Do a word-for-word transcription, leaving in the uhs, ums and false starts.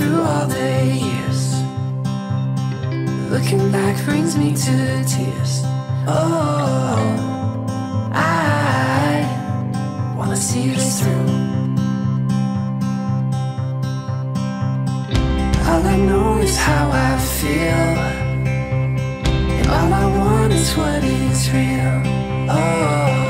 through all the years. Looking back brings me to tears. Oh, I wanna see this through. All I know is how I feel, and all I want is what is real. Oh,